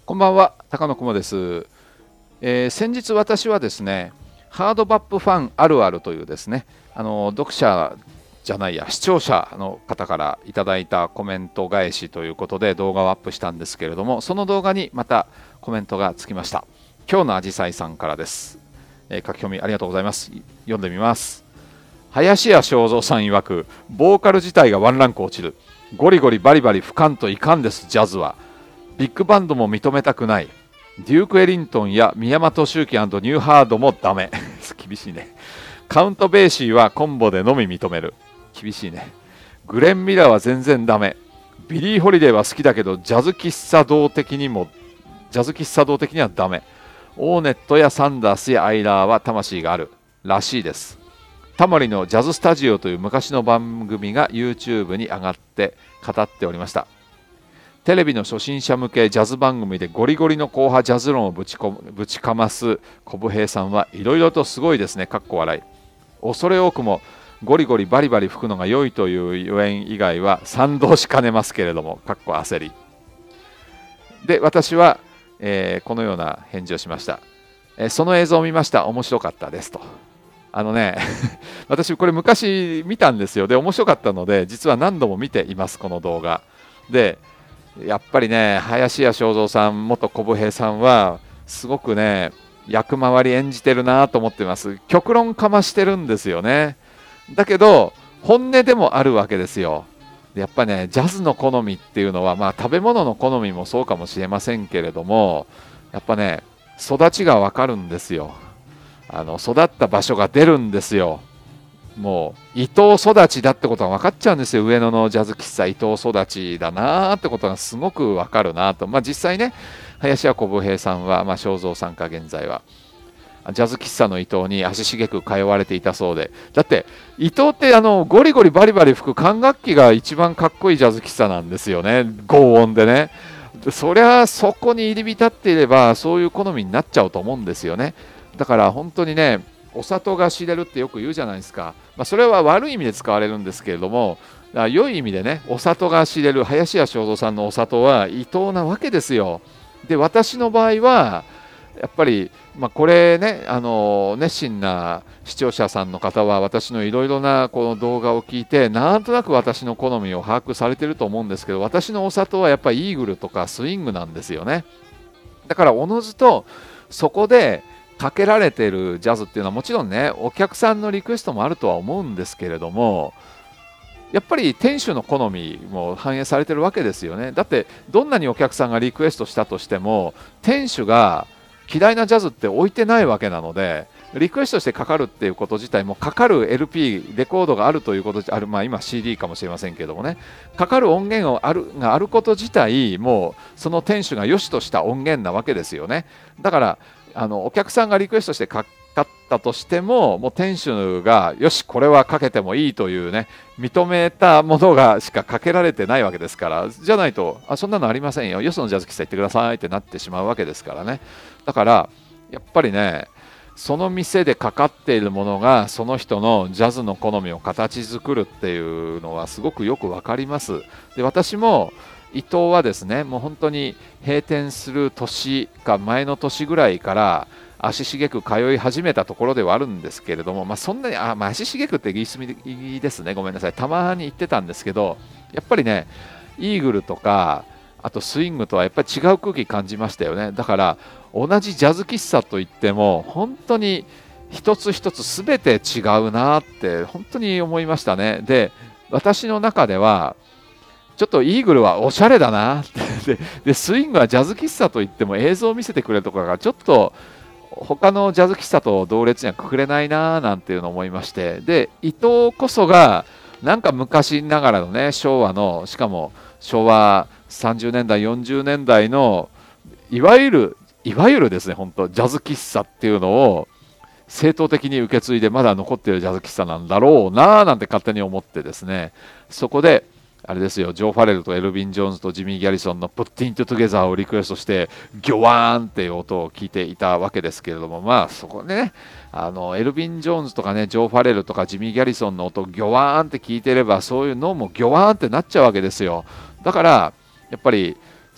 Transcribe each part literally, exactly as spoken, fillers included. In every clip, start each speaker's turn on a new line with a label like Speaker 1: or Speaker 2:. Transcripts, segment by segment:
Speaker 1: こんばんは、高野雲です、えー先日私はですね、ハードバップファンあるあるというですね、あの読者じゃないや、視聴者の方からいただいたコメント返しということで動画をアップしたんですけれども、その動画にまたコメントがつきました。今日のあじさいさんからです、えー書き込みありがとうございます。読んでみます。林家正蔵さん曰く、ボーカル自体がワンランク落ちる。ゴリゴリバリバリ吹かんといかんです。ジャズはビッグバンドも認めたくない。デューク・エリントンや宮本周樹&ニューハードもダメ厳しいね。カウント・ベーシーはコンボでのみ認める。厳しいね。グレン・ミラーは全然ダメ。ビリー・ホリデーは好きだけどジャズ喫茶道的にもジャズ喫茶道的にはダメ。オーネットやサンダースやアイラーは魂があるらしいです。タモリのジャズスタジオという昔の番組が YouTube に上がって語っておりました。テレビの初心者向けジャズ番組でゴリゴリの硬派ジャズ論をぶちこぶちかます小武平さんはいろいろとすごいですね。かっこ笑い。恐れ多くもゴリゴリバリバリ吹くのが良いというゆえん以外は賛同しかねますけれども、かっこ焦り。で、私は、えーこのような返事をしました。えーその映像を見ました。面白かったですと。あのね私これ昔見たんですよ。で面白かったので実は何度も見ています、この動画で。やっぱりね、林家正蔵さん元小武平さんはすごくね役回り演じてるなと思ってます。極論かましてるんですよね。だけど本音でもあるわけですよ。でやっぱね、ジャズの好みっていうのは、まあ食べ物の好みもそうかもしれませんけれども、やっぱね育ちがわかるんですよ。あの育った場所が出るんですよ。もう伊藤育ちだってことが分かっちゃうんですよ。上野のジャズ喫茶伊藤育ちだなーってことがすごく分かるなと。まあ実際ね、林家小武平さんは、まあ、正蔵さんか現在はジャズ喫茶の伊藤に足しげく通われていたそうで、だって伊藤ってあのゴリゴリバリバリ吹く管楽器が一番かっこいいジャズ喫茶なんですよね。轟音でね。そりゃそこに入り浸っていればそういう好みになっちゃうと思うんですよね。だから本当にね、お里が知れるってよく言うじゃないですか。まあ、それは悪い意味で使われるんですけれども、だから良い意味でね、お里が知れる林家正蔵さんのお里は伊藤なわけですよ。で私の場合はやっぱり、まあ、これね、あの熱心な視聴者さんの方は私のいろいろなこの動画を聞いてなんとなく私の好みを把握されてると思うんですけど、私のお里はやっぱりイーグルとかスイングなんですよね。だからおのずとそこでかけられているジャズっていうのはもちろんね、お客さんのリクエストもあるとは思うんですけれども、やっぱり店主の好みも反映されてるわけですよね。だってどんなにお客さんがリクエストしたとしても店主が嫌いなジャズって置いてないわけなので、リクエストしてかかるっていうこと自体も、かかる エルピー レコードがあるということある、まあ今 シーディー かもしれませんけどもね、かかる音源をあるがあること自体もうその店主が良しとした音源なわけですよね。だからあのお客さんがリクエストしてかかったとしても、もう店主がよしこれはかけてもいいというね認めたものがしかかけられてないわけですから、じゃないとあそんなのありませんよ、よそのジャズ喫茶行ってくださいってなってしまうわけですからね。だからやっぱりね、その店でかかっているものがその人のジャズの好みを形作るっていうのはすごくよくわかります。で私も伊藤はですね、もう本当に閉店する年か前の年ぐらいから足しげく通い始めたところではあるんですけれども、まあ、そんなにあ、まあ、足しげくって言い過ぎですね、ごめんなさい。たまに行ってたんですけど、やっぱりねイーグルとかあとスイングとはやっぱり違う空気感じましたよね。だから同じジャズ喫茶といっても本当に一つ一つ全て違うなって本当に思いましたね。で私の中ではちょっとイーグルはおしゃれだなってででスイングはジャズ喫茶といっても映像を見せてくれるとかがちょっと他のジャズ喫茶と同列にはくくれないななんていうのを思いまして、で伊藤こそがなんか昔ながらのね昭和の、しかも昭和さんじゅうねんだいよんじゅうねんだいのいわゆるいわゆるですね、本当ジャズ喫茶っていうのを正当的に受け継いでまだ残っているジャズ喫茶なんだろうななんて勝手に思ってですね、そこであれですよ、ジョー・ファレルとエルヴィン・ジョーンズとジミー・ギャリソンの Put Into Together をリクエストしてギョワーンっていう音を聞いていたわけですけれども、まあそこね、あのエルヴィン・ジョーンズとかね、ジョー・ファレルとかジミー・ギャリソンの音をギョワーンって聞いてればそういうのもギョワーンってなっちゃうわけですよ。だからやっぱり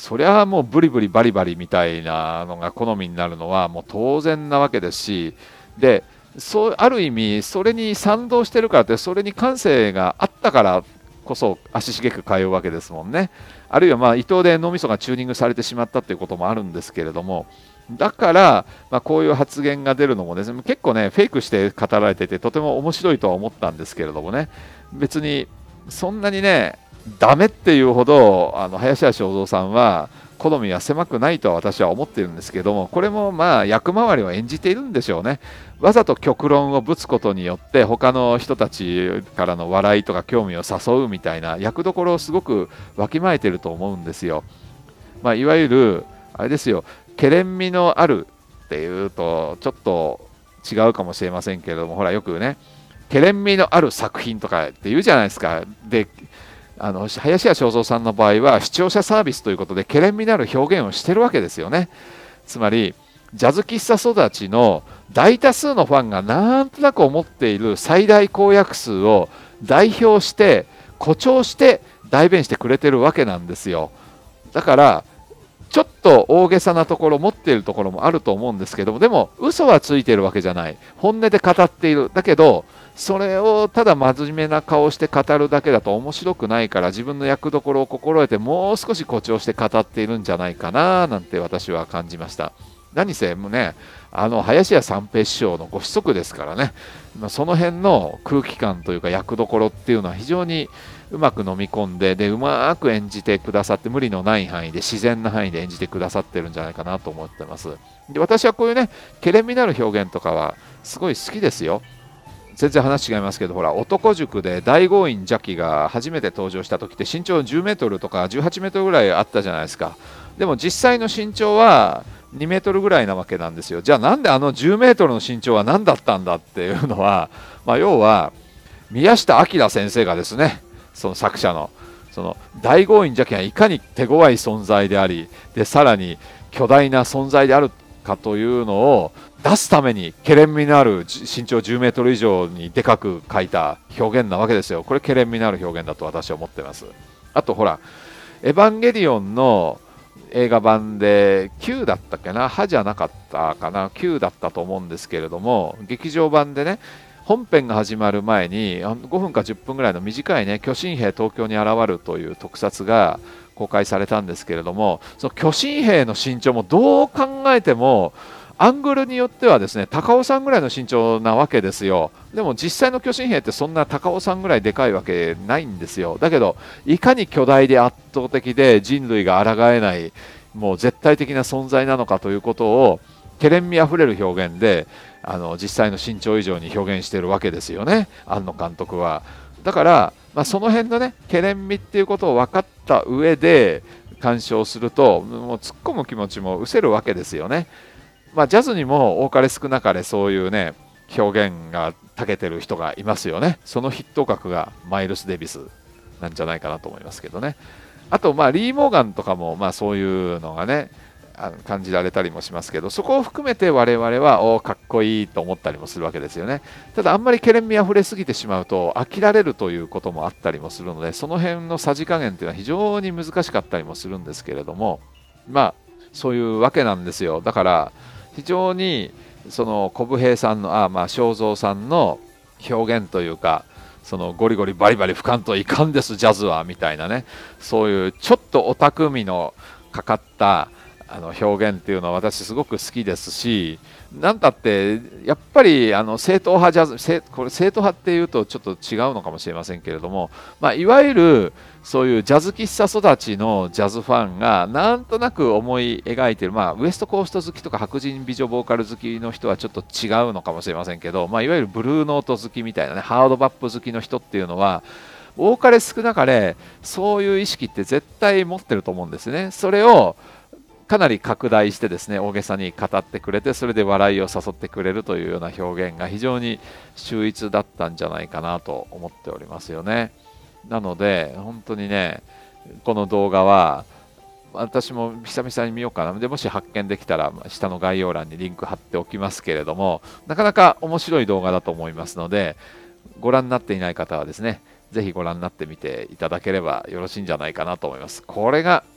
Speaker 1: そりゃもうブリブリバリバリみたいなのが好みになるのはもう当然なわけですし、でそうある意味それに賛同してるからって、それに感性があったからこそ足しげく通うわけですもんね。あるいはまあ伊藤で脳みそがチューニングされてしまったということもあるんですけれども、だから、まあ、こういう発言が出るのもですね、結構ねフェイクして語られていてとても面白いとは思ったんですけれどもね、別にそんなにねダメっていうほどあの林家正蔵さんは好みは狭くないとは私は思っているんですけども、これもまあ役回りを演じているんでしょうね。わざと極論をぶつことによって他の人たちからの笑いとか興味を誘うみたいな役どころをすごくわきまえてると思うんですよ。まあ、いわゆるあれですよ、けれん味のあるっていうとちょっと違うかもしれませんけれども、ほらよくねけれん味のある作品とかって言うじゃないですか。であの林家正蔵さんの場合は視聴者サービスということでけれん味のある表現をしてるわけですよね。つまりジャズ喫茶育ちの大多数のファンがなんとなく思っている最大公約数を代表して誇張して代弁してくれてるわけなんですよ。だからちょっと大げさなところ持っているところもあると思うんですけども、でも嘘はついているわけじゃない、本音で語っている。だけどそれをただ真面目な顔して語るだけだと面白くないから、自分の役どころを心得てもう少し誇張して語っているんじゃないかななんて私は感じました。何せもね、あの林家三平師匠のご子息ですからね、まあ、その辺の空気感というか役どころっていうのは非常にうまく飲み込んで、でうまく演じてくださって、無理のない範囲で自然な範囲で演じてくださってるんじゃないかなと思ってます。で私はこういうねけれん味のある表現とかはすごい好きですよ。全然話違いますけど、ほら男塾で大豪院邪気が初めて登場した時って身長じゅうメートルとかじゅうはちメートルぐらいあったじゃないですか。でも実際の身長はにメートルぐらいなわけなんですよ。じゃあなんであのじゅうメートルの身長は何だったんだっていうのは、まあ、要は宮下明先生がですね、その作者のその大豪院邪気がいかに手強い存在であり、でさらに巨大な存在であるかというのを出すためにけれん味のある身長じゅうメートル以上にでかく書いた表現なわけですよ。これけれん味のある表現だと私は思ってます。あとほらエヴァンゲリオンの映画版できゅうだったっけな、歯じゃなかったかな、きゅうだったと思うんですけれども、劇場版でね本編が始まる前にごふんかじゅっぷんぐらいの短いね巨神兵東京に現るという特撮が公開されたんですけれども、その巨神兵の身長もどう考えてもアングルによってはですね高尾さんぐらいの身長なわけですよ。でも実際の巨神兵ってそんな高尾さんぐらいでかいわけないんですよ。だけどいかに巨大で圧倒的で人類が抗えないもう絶対的な存在なのかということをけれん味あふれる表現であの実際の身長以上に表現しているわけですよね、庵野監督は。だから、まあ、その辺のねけれん味っていうことを分かった上で鑑賞するともう突っ込む気持ちも失せるわけですよね。まあ、ジャズにも多かれ少なかれそういうね表現が長けてる人がいますよね。その筆頭格がマイルス・デビスなんじゃないかなと思いますけどね。あとまあリー・モーガンとかもまあそういうのがね感じられたりもしますけど、そこを含めて我々はおかっこいいと思ったりもするわけですよね。ただあんまりけれん味あふれすぎてしまうと飽きられるということもあったりもするので、その辺のさじ加減っていうのは非常に難しかったりもするんですけれども、まあそういうわけなんですよ。だから非常にその小武平さんのあまあ正蔵さんの表現というか、そのゴリゴリバリバリ吹かんといかんですジャズはみたいなね、そういうちょっとオタク味のかかったあの表現っていうのは私すごく好きですし、なんだってやっぱりあの正統派ジャズ、これ正統派っていうとちょっと違うのかもしれませんけれども、まあ、いわゆるそういうジャズ喫茶育ちのジャズファンがなんとなく思い描いている、まあ、ウエストコースト好きとか白人美女ボーカル好きの人はちょっと違うのかもしれませんけど、まあ、いわゆるブルーノート好きみたいなねハードバップ好きの人っていうのは多かれ少なかれそういう意識って絶対持ってると思うんですね。それをかなり拡大してですね大げさに語ってくれて、それで笑いを誘ってくれるというような表現が非常に秀逸だったんじゃないかなと思っておりますよね。なので本当にねこの動画は私も久々に見ようかな。でもし発見できたら下の概要欄にリンク貼っておきますけれども、なかなか面白い動画だと思いますので、ご覧になっていない方はですねぜひご覧になってみていただければよろしいんじゃないかなと思います。これが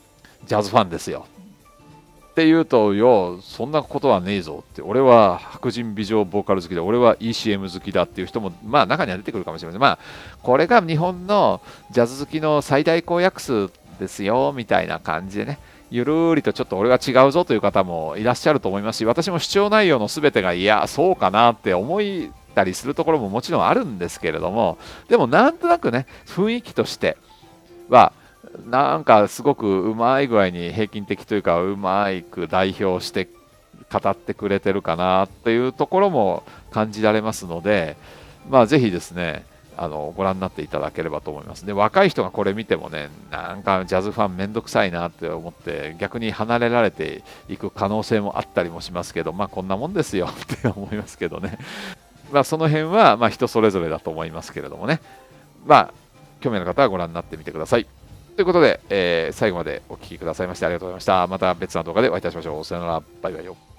Speaker 1: ジャズファンですよって言うと、よそんなことはねえぞって、俺は白人美女ボーカル好きで、俺は イーシーエム 好きだっていう人も、まあ中には出てくるかもしれません。まあ、これが日本のジャズ好きの最大公約数ですよみたいな感じでね、ゆるりとちょっと俺は違うぞという方もいらっしゃると思いますし、私も主張内容の全てがいやそうかなって思ったりするところももちろんあるんですけれども、でもなんとなくね、雰囲気としてはなんかすごくうまい具合に平均的というか、うまいく代表して語ってくれてるかなっていうところも感じられますので、まあぜひですね、あのご覧になっていただければと思います。で、若い人がこれ見てもね、なんかジャズファンめんどくさいなって思って逆に離れられていく可能性もあったりもしますけど、まあこんなもんですよって思いますけどね。まあその辺はまあ人それぞれだと思いますけれどもね。まあ興味ある方はご覧になってみてください。ということで、えー最後までお聞きくださいましてありがとうございました。また別な動画でお会いいたしましょう。さよなら。バイバイよ。